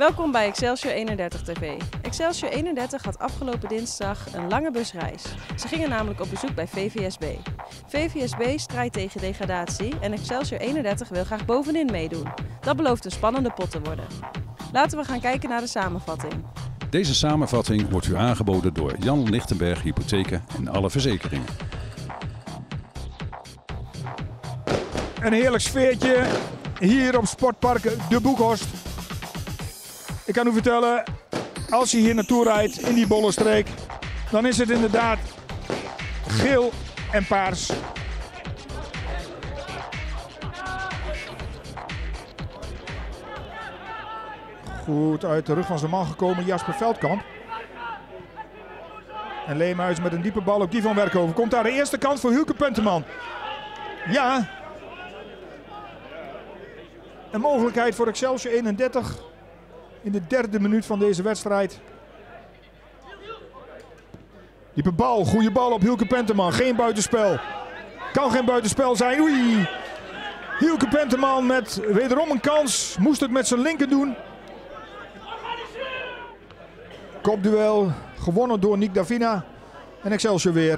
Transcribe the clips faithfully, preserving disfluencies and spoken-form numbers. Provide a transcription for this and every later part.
Welkom bij Excelsior eenendertig T V. Excelsior eenendertig had afgelopen dinsdag een lange busreis. Ze gingen namelijk op bezoek bij V V S B. V V S B strijdt tegen degradatie en Excelsior eenendertig wil graag bovenin meedoen. Dat belooft een spannende pot te worden. Laten we gaan kijken naar de samenvatting. Deze samenvatting wordt u aangeboden door Jan Lichtenberg Hypotheken en alle verzekeringen. Een heerlijk sfeertje hier op Sportpark De Boekhorst. Ik kan u vertellen, als je hier naartoe rijdt in die Bollenstreek, dan is het inderdaad geel en paars. Goed uit de rug van zijn man gekomen, Jasper Veldkamp. En Leemhuis met een diepe bal op die van Werkhoven. Komt daar de eerste kans voor Hielke Punteman. Ja. Een mogelijkheid voor Excelsior eenendertig in de derde minuut van deze wedstrijd. Diepe bal, goede bal op Hielke Penteman. Geen buitenspel. Kan geen buitenspel zijn. Oei. Hielke Penteman met wederom een kans. Moest het met zijn linker doen. Kopduel gewonnen door Nick Davina. En Excelsior weer.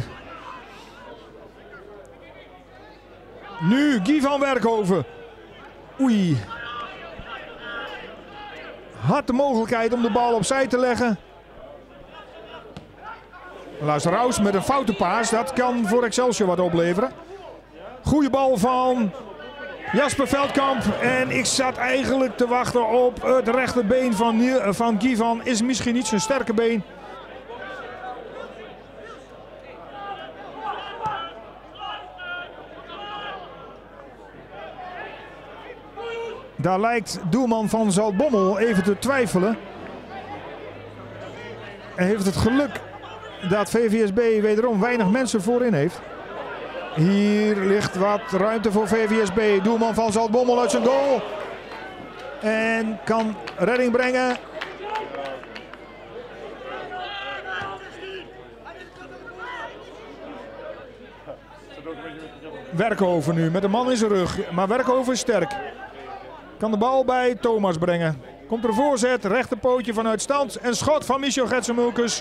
Nu Guy van Werkhoven. Oei. Had de mogelijkheid om de bal opzij te leggen. Lars Raus met een foute paas. Dat kan voor Excelsior wat opleveren. Goeie bal van Jasper Veldkamp. En ik zat eigenlijk te wachten op het rechterbeen van, van Guy van. Is misschien niet zijn sterke been. Daar lijkt doelman van Zaltbommel even te twijfelen. Hij heeft het geluk dat V V S B wederom weinig mensen voorin heeft. Hier ligt wat ruimte voor V V S B. Doelman van Zaltbommel uit zijn goal. En kan redding brengen. Werkhoven nu met een man in zijn rug. Maar Werkhoven is sterk. Kan de bal bij Thomas brengen. Komt er een voorzet, rechterpootje vanuit stand. En schot van Michel Getsemulkes.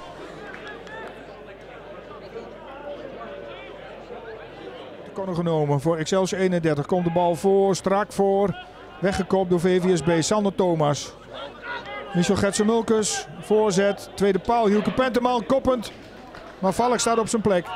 Corner genomen voor Excelsior eenendertig. Komt de bal voor, strak voor. Weggekopt door V V S B. Sander Thomas. Michel Getsemulkes. Voorzet. Tweede paal. Hielke Penteman koppend. Maar Valk staat op zijn plek.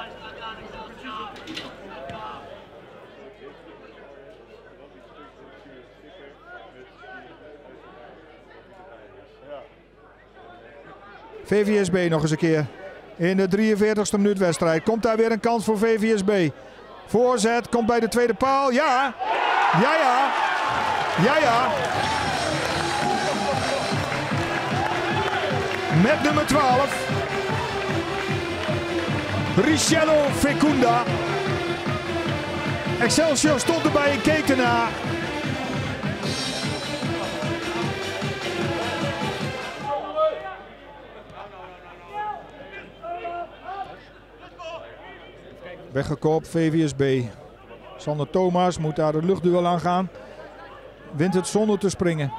V V S B nog eens een keer. In de drieënveertigste minuut wedstrijd. Komt daar weer een kans voor V V S B. Voorzet. Komt bij de tweede paal. Ja. Ja, ja. Ja, ja. Met nummer twaalf. Richello Fecunda. Excelsior stond erbij en keek erna. Weggekopt V V S B. Sander Thomas moet daar de luchtduel aan gaan. Wint het zonder te springen.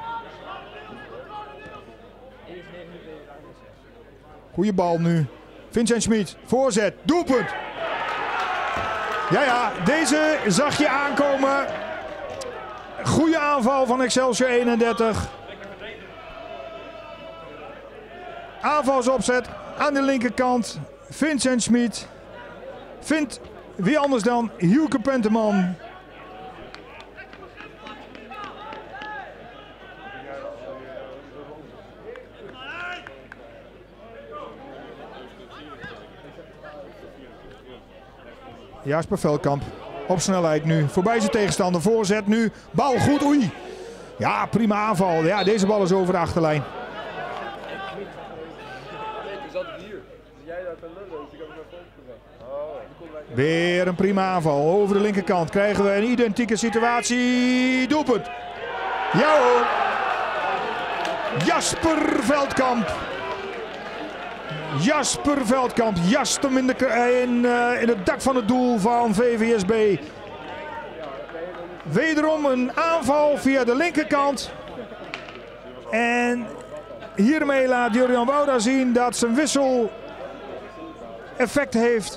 Goeie bal nu. Vincent Schmid. Voorzet. Doelpunt. Ja, ja. Deze zag je aankomen. Goeie aanval van Excelsior eenendertig. Aanvalsopzet aan de linkerkant. Vincent Schmid. Vindt wie anders dan Hielke Penteman. Jasper Veldkamp op snelheid nu. Voorbij zijn tegenstander. Voorzet nu. Bal goed. Oei. Ja, prima aanval. Ja, deze bal is over de achterlijn. Weer een prima aanval. Over de linkerkant krijgen we een identieke situatie. Doelpunt. Ja hoor. Jasper Veldkamp. Jasper Veldkamp jast hem in, de, in, uh, in het dak van het doel van V V S B. Wederom een aanval via de linkerkant. En hiermee laat Jurjan Wouda zien dat zijn wissel effect heeft.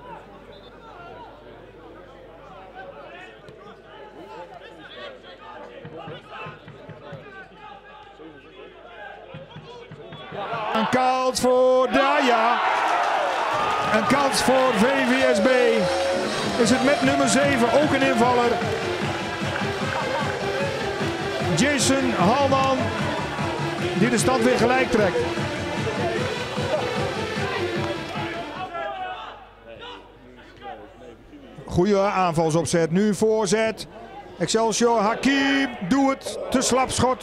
Een kans voor Daya. Een kans voor V V S B. Is het met nummer zeven ook een invaller. Jason Halman. Die de stand weer gelijk trekt. Goeie aanvalsopzet. Nu voorzet. Excelsior. Hakim. Doe het. Te slap schot.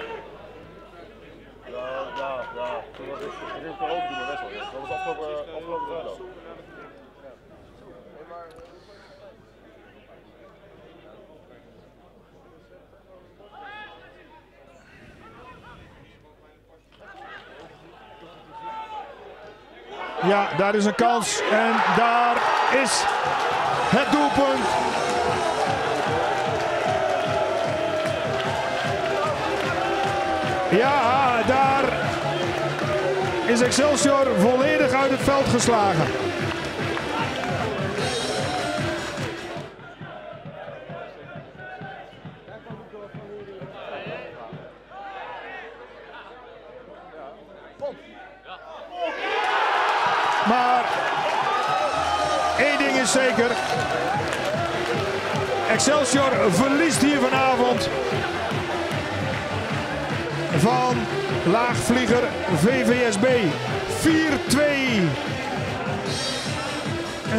Ja, daar is een kans en daar is het doelpunt. Ja, daar is Excelsior volledig uit het veld geslagen. Maar één ding is zeker. Excelsior verliest hier vanavond van laagvlieger V V S B. vier twee. En,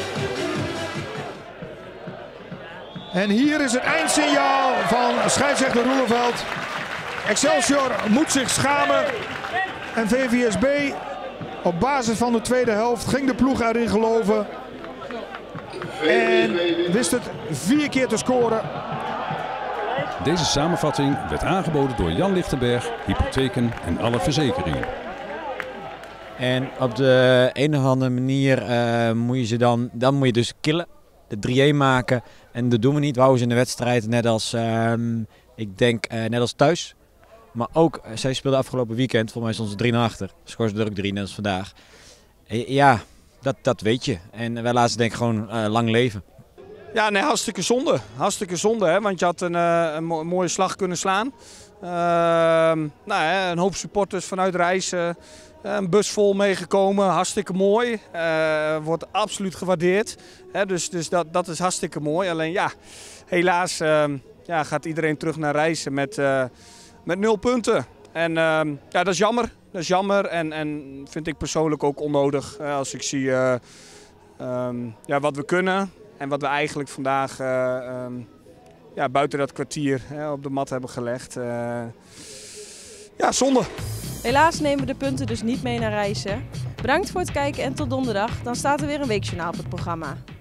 en hier is het eindsignaal van scheidsrechter Roeleveld. Excelsior moet zich schamen. En V V S B... Op basis van de tweede helft ging de ploeg erin geloven. En wist het vier keer te scoren. Deze samenvatting werd aangeboden door Jan Lichtenberg, Hypotheken en alle verzekeringen. En op de een of andere manier uh, moet je ze dan, dan moet je dus killen. De drie-een maken. En dat doen we niet. We houden ze in de wedstrijd net als, uh, ik denk, uh, net als thuis. Maar ook, zij speelde afgelopen weekend, volgens mij stonden ze drie nul achter. Scoren ze er ook drie, net als vandaag. Ja, dat, dat weet je. En wij laten ze denk ik gewoon uh, lang leven. Ja, nee, hartstikke zonde. Hartstikke zonde, hè? Want je had een, uh, een mooie slag kunnen slaan. Uh, nou, hè, een hoop supporters vanuit Rijssen. Uh, een bus vol meegekomen, hartstikke mooi. Uh, wordt absoluut gewaardeerd. Hè? Dus, dus dat, dat is hartstikke mooi. Alleen ja, helaas uh, ja, gaat iedereen terug naar Rijssen met... Uh, Met nul punten. En uh, ja, dat is jammer. Dat is jammer en, en vind ik persoonlijk ook onnodig. Uh, als ik zie uh, um, ja, wat we kunnen en wat we eigenlijk vandaag uh, um, ja, buiten dat kwartier uh, op de mat hebben gelegd. Uh, ja, zonde. Helaas nemen we de punten dus niet mee naar Rijssen. Bedankt voor het kijken en tot donderdag. Dan staat er weer een weekjournaal op het programma.